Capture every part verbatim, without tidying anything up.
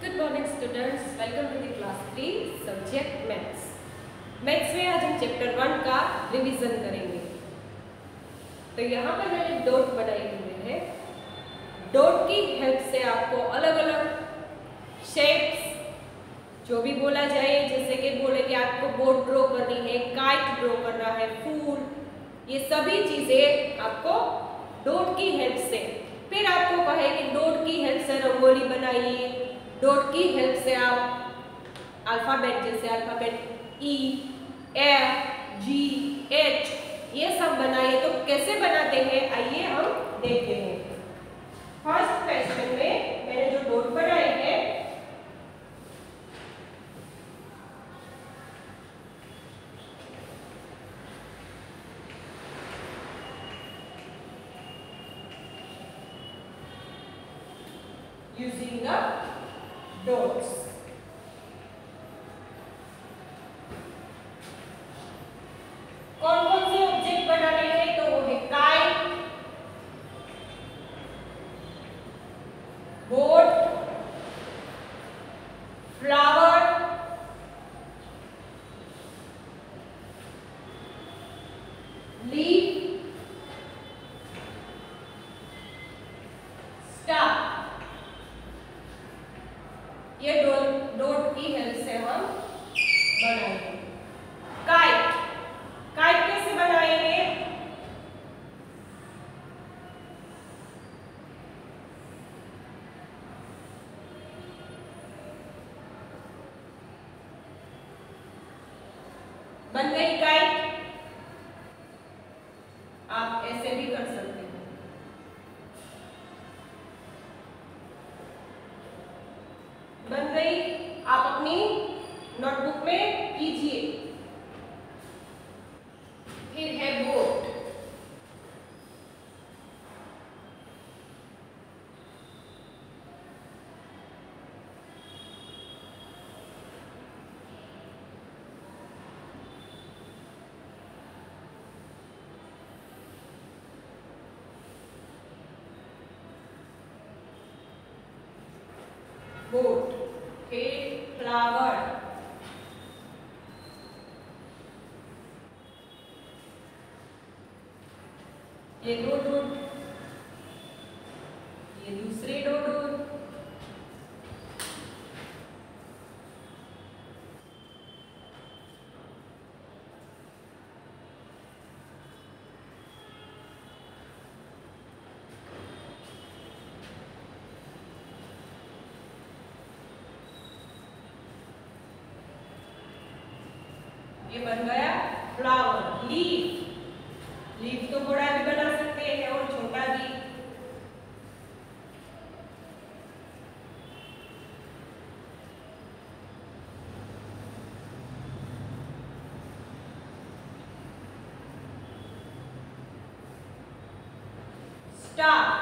Good morning students, welcome to the class three subject maths. Maths में आज हम chapter one का revision करेंगे। तो यहाँ पर मैंने डॉट बनाए हुए हैं। डॉट की हेल्प से आपको अलग अलग शेप्स जो भी बोला जाए, जैसे कि बोले कि आपको बोट ड्रॉ करनी है, काइट ड्रॉ करना है, फूल, ये सभी चीजें आपको डॉट की हेल्प से। फिर आपको कहे कि डॉट की हेल्प से रंगोली बनाइए, डॉट की हेल्प से आप अल्फाबेट जैसे alphabet E, F, G, H ये सब बनाइए। तो कैसे बनाते हैं आइए हम देखते हैं। फर्स्ट क्वेश्चन में मैंने जो डॉट बनाए हैं using the dots. कौन कौन से ऑब्जेक्ट बनाने हैं? तो वो है kite, boat, flower, leaf, star. ये डॉट डॉट की हेल्प से हम बनाएंगे। काइट काइट कैसे बनाएंगे? बन गई काइट। आप ऐसे भी कर सकते हैं। बन गई। आप अपनी नोटबुक में कीजिए। फिर है बोट। बोट। फिर फ्लावर, ये दो डॉट, ये दूसरे दो डॉट, ये बन गया फ्लावर। लीफ, लीफ तो बड़ा भी बना सकते हैं और छोटा भी। स्टार,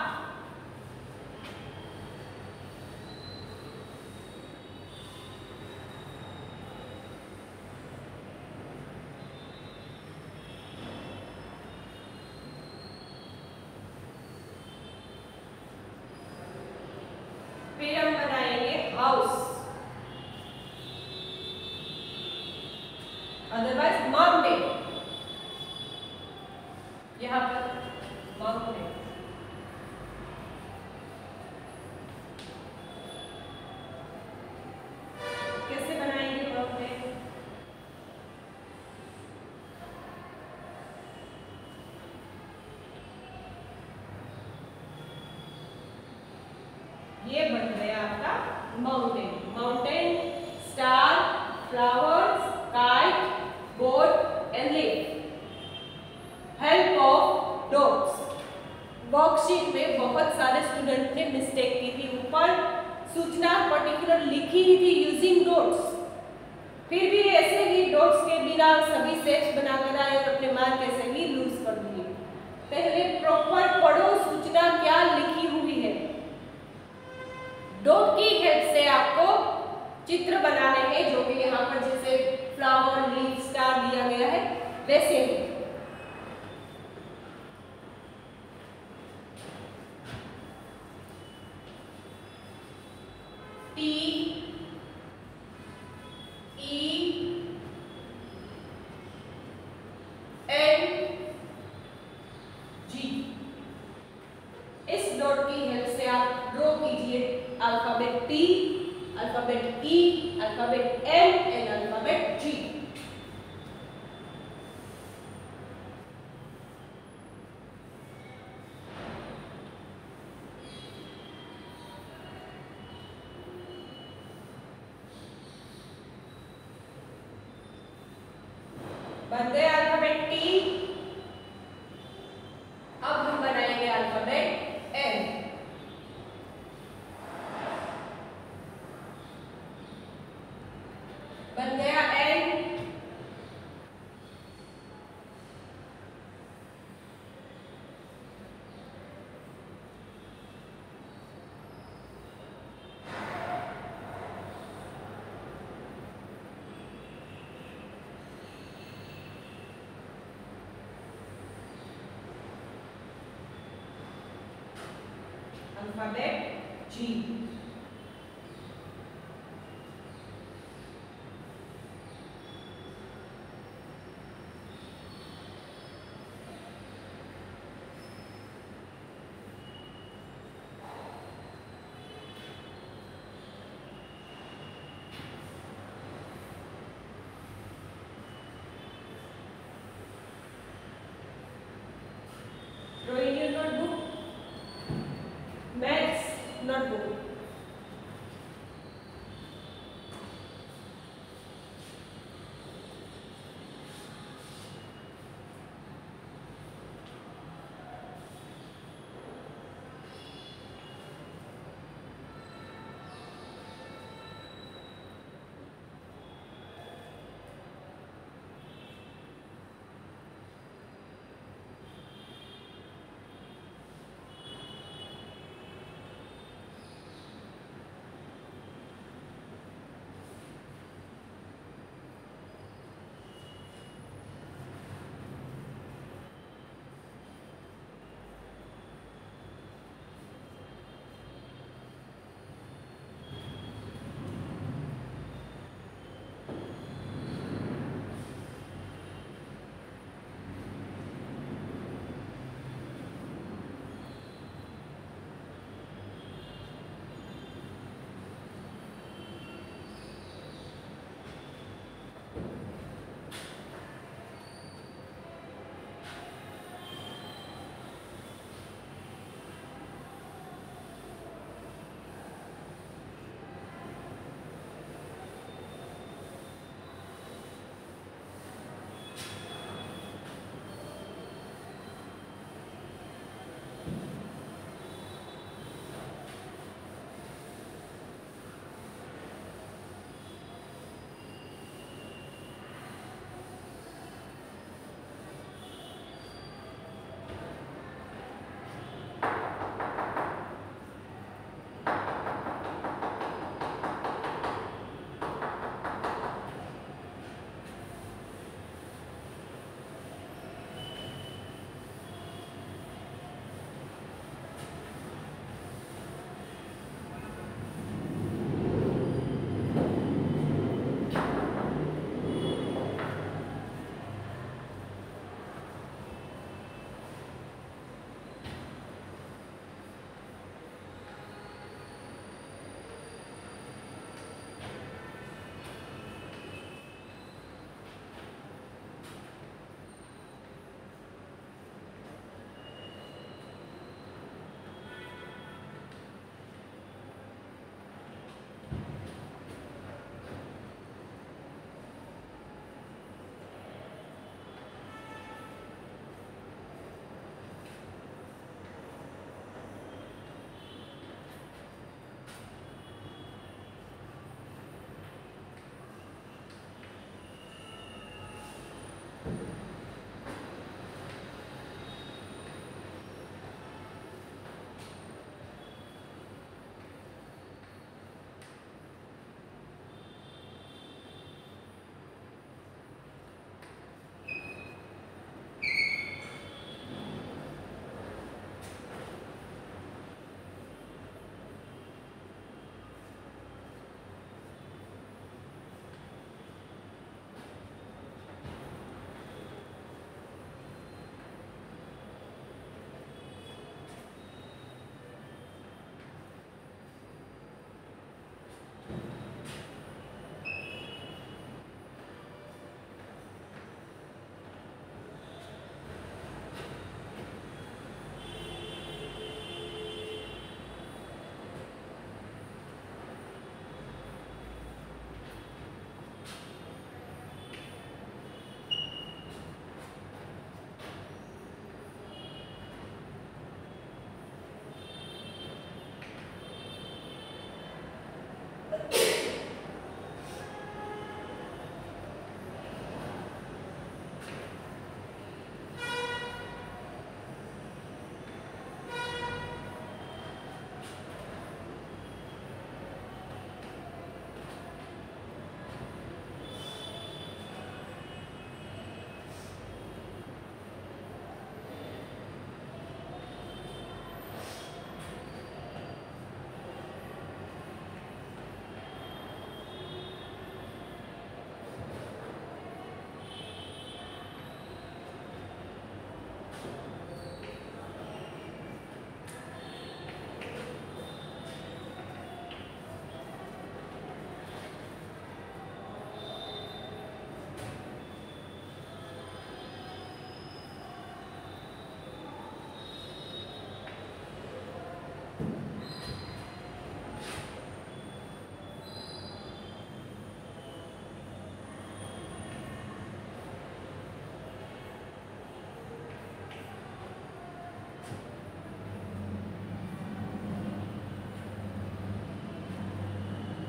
फिर हम बनाएंगे हाउस, अदरवाइज माउंटेन। यहाँ पर माउंटेन। कैसे बनाएंगे माउंटेन? ये बन गया आपका mountain. Mountain, star, flowers, kite, boat and leaf. Help of dots. Worksheet में बहुत सारे स्टूडेंट ने मिस्टेक की थी। ऊपर सूचना पर्टिकुलर लिखी ही थी यूजिंग डॉट्स, फिर भी ऐसे ही डॉट्स के बिना सभी सेट्स बनाकर आए और अपने मार्क ऐसे ही लूज कर दिए। पहले प्रॉपर पढ़ो सूचना क्या लिखी हुई है। डॉट की हेल्प से आपको चित्र बनाने हैं, जो कि यहाँ पर जैसे फ्लावर, लीफ, स्टार दिया गया है वैसे ही। टी डॉट की हेल्प से आप ड्रॉ कीजिए alphabet T, alphabet E, alphabet M and alphabet G. बन गए अल्फाबेट टी। अब हम बनाएंगे अल्फाबेट एम। बन गया N. Alphabet G. Draw in your notebook. Maths notebook.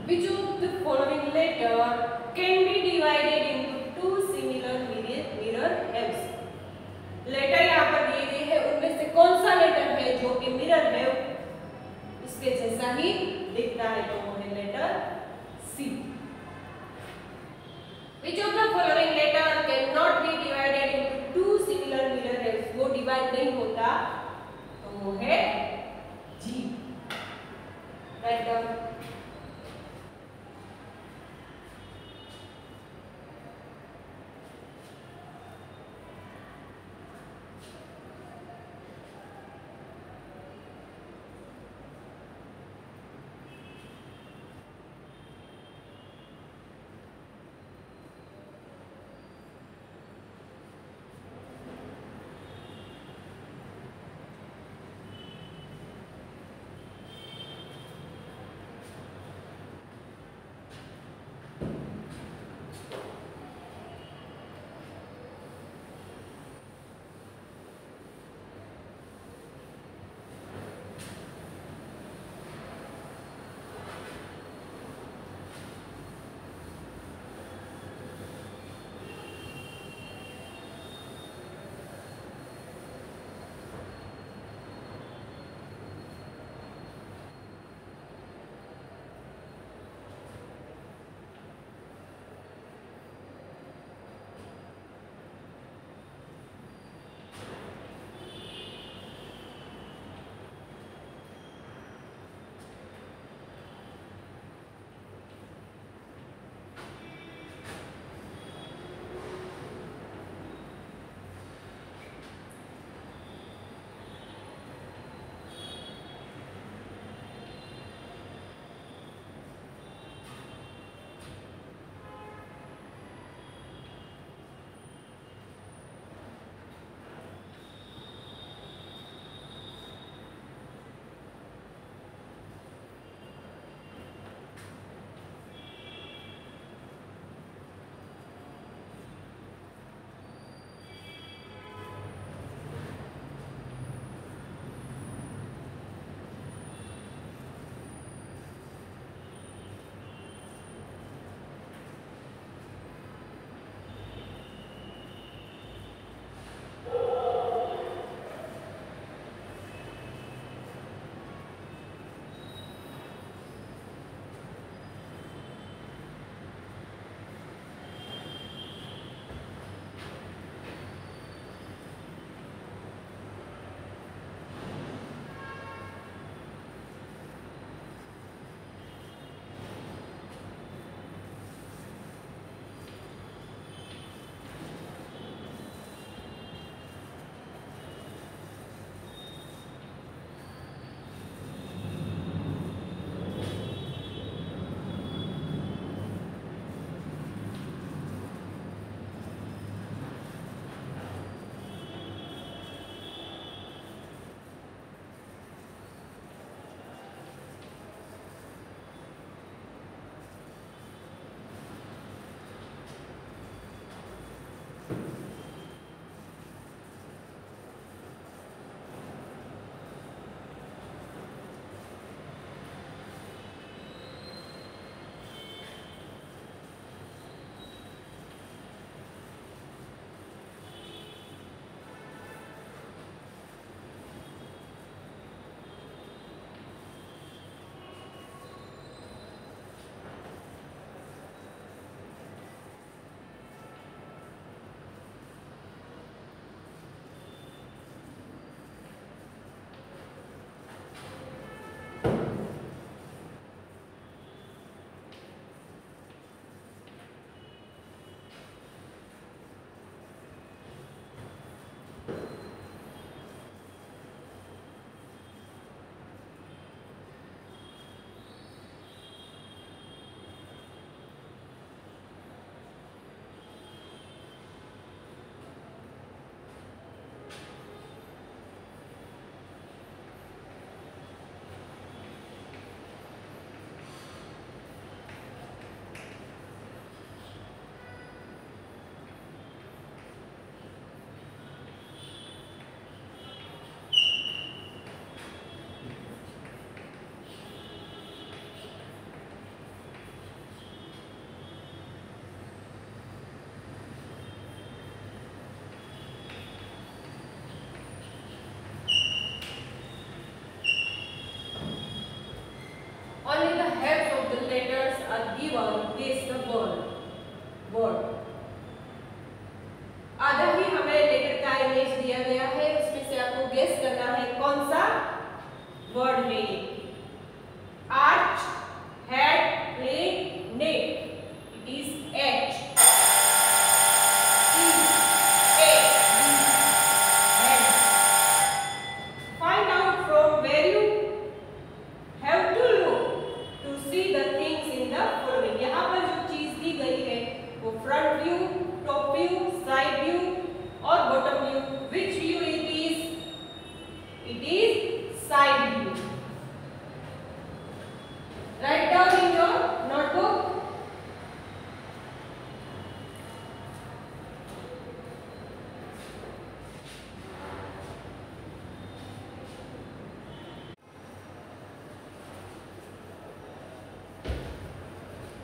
Which of the following letter can be divided into two similar mirror mirror helps? Letter यहाँ पर दिए गए हैं, उनमें से कौन सा लेटर है जो कि मिरर है उसके जैसा ही दिखता है, तो वो है letter C. Which of the following letter cannot be divided into two similar mirror helps? वो डिवाइड नहीं होता, तो वो है जी। Right down.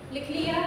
लिख लिया।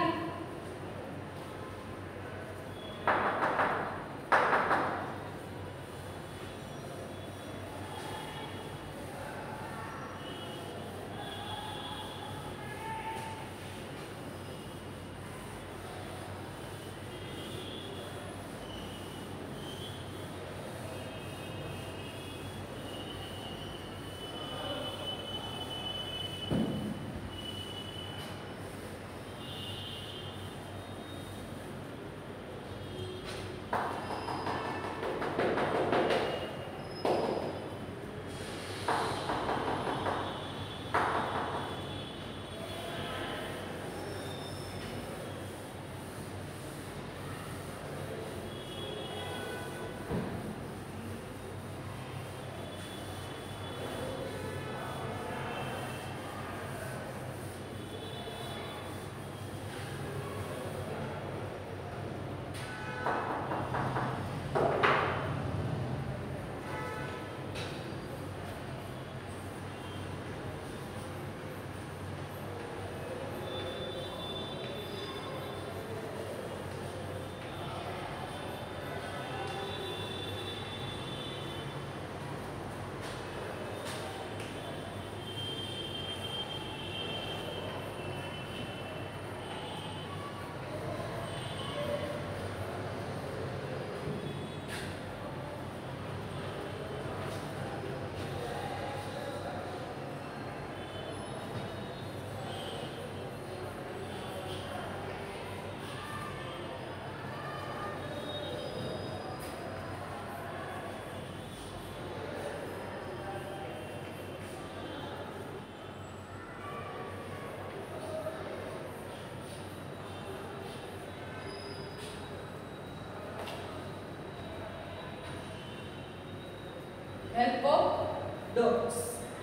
Help of dots.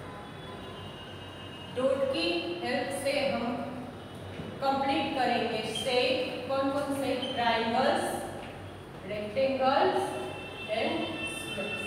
डॉट की हेल्प से हम कंप्लीट करेंगे शेप। कौन कौन से? Triangles, rectangles and squares.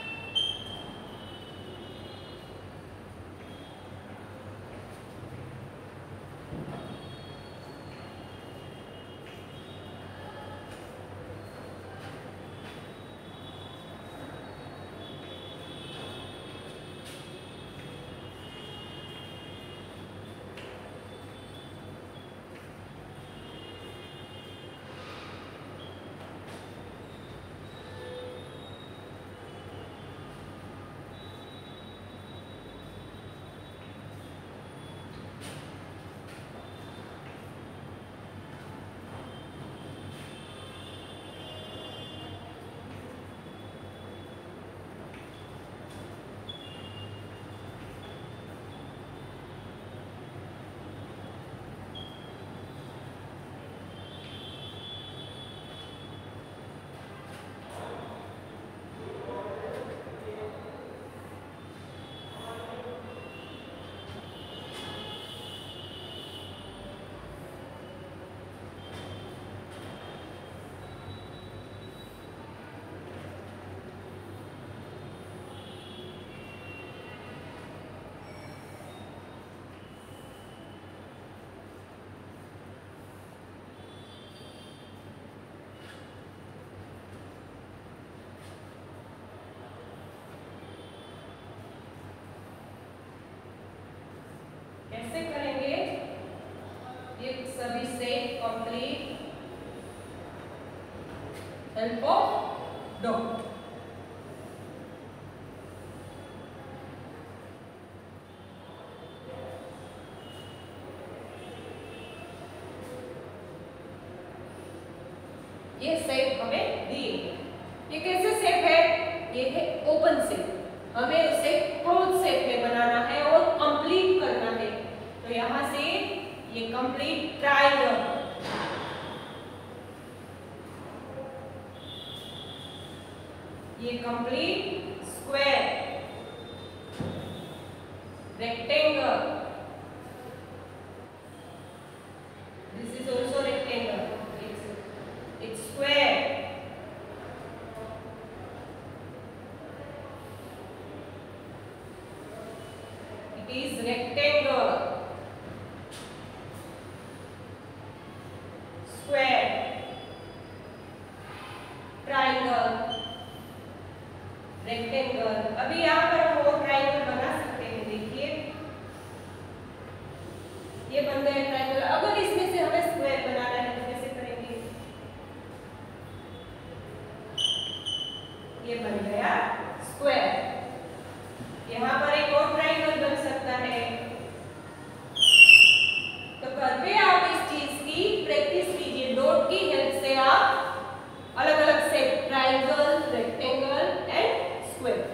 कैसे करेंगे ये सभी से कंप्लीट? Help of dot. ये शेप हमें दिए। ये कैसे शेप है? ये है ओपन शेप। हमें उसे क्लोज शेप में बनाना है और कंप्लीट करना है। तो यहां से ये कंप्लीट ट्रायंगल, ये complete square, rectangle, this is also rectangle, it's it's square, it is rectangle, यहाँ पर एक और ट्राइंगल बन सकता है। तो घर पे आप इस चीज की प्रैक्टिस कीजिए। डॉट की हेल्प से आप अलग अलग shape, triangle, rectangle and square.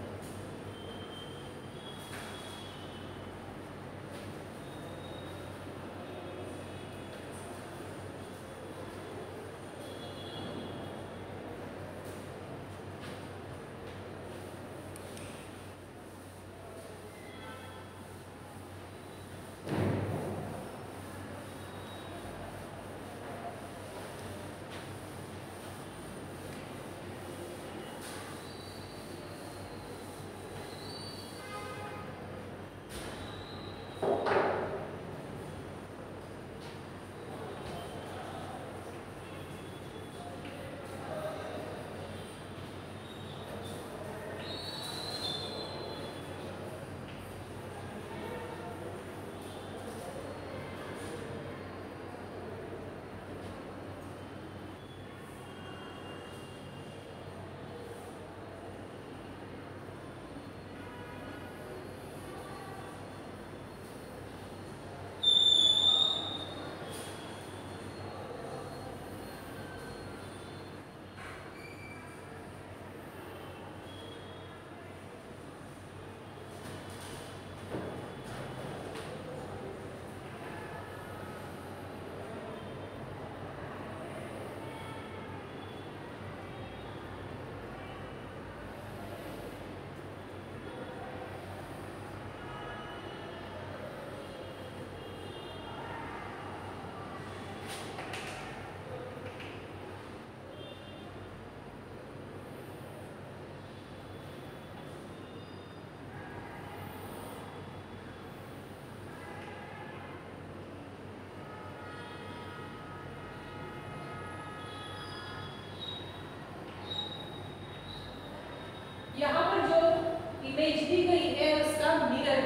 यहाँ पर जो इमेज दी गई है उसका मिरर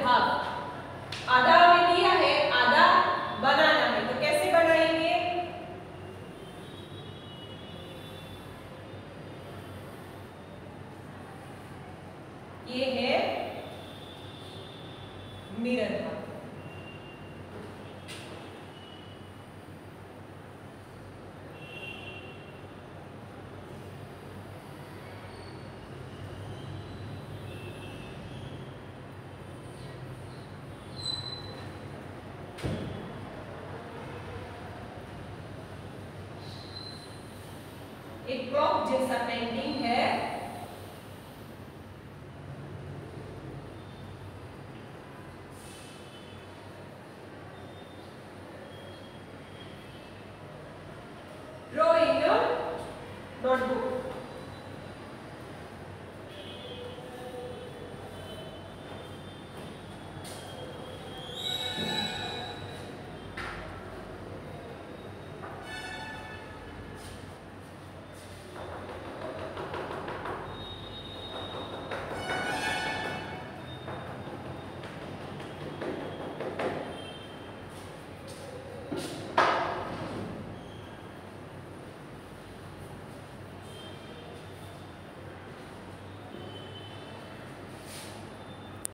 भाग आधा हमें दिया है, आधा बनाना है। तो कैसे बनाएंगे? ये है मिरर भाग। एक क्लॉक जैसा पेंटिंग है।